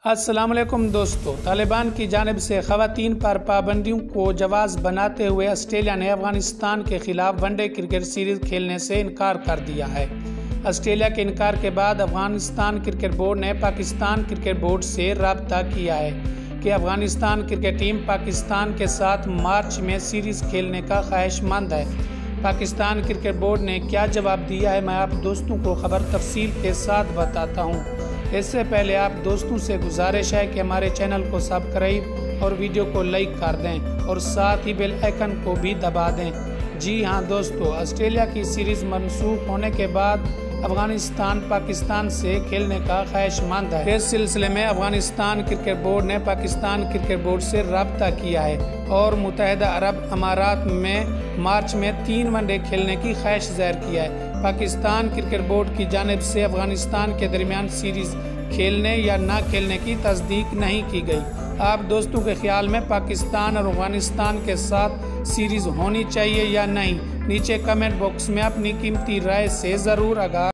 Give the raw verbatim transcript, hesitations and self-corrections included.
अस्सलामुअलैकुम दोस्तों, तालिबान की जानिब से ख़वातीन पर पाबंदियों को जवाज़ बनाते हुए ऑस्ट्रेलिया ने अफ़गानिस्तान के खिलाफ वनडे क्रिकेट सीरीज़ खेलने से इनकार कर दिया है। ऑस्ट्रेलिया के इनकार के बाद अफ़गानिस्तान क्रिकेट बोर्ड ने पाकिस्तान क्रिकेट बोर्ड से रब्ता किया है कि अफ़गानिस्तान क्रिकेट टीम पाकिस्तान के साथ मार्च में सीरीज़ खेलने का ख्वाहिशमंद है। पाकिस्तान क्रिकेट बोर्ड ने क्या जवाब दिया है, मैं आप दोस्तों को खबर तफसील के साथ बताता हूँ। इससे पहले आप दोस्तों से गुजारिश है कि हमारे चैनल को सब्सक्राइब और वीडियो को लाइक कर दें और साथ ही बेल आइकन को भी दबा दें। जी हाँ दोस्तों, ऑस्ट्रेलिया की सीरीज़ मनसूख होने के बाद अफ़गानिस्तान पाकिस्तान से खेलने का ख्वाहिशमंद है। इस सिलसिले में अफ़गानिस्तान क्रिकेट बोर्ड ने पाकिस्तान क्रिकेट बोर्ड से रब्ता किया है और मुत्तहिदा अरब अमारात में मार्च में तीन वनडे खेलने की ख्वाहिश ज़ाहिर किया है। पाकिस्तान क्रिकेट बोर्ड की जानिब से अफ़गानिस्तान के दरमियान सीरीज़ खेलने या ना खेलने की तस्दीक नहीं की गई। आप दोस्तों के ख्याल में पाकिस्तान और अफ़गानिस्तान के साथ सीरीज़ होनी चाहिए या नहीं, नीचे कमेंट बॉक्स में अपनी कीमती राय से ज़रूर आगाह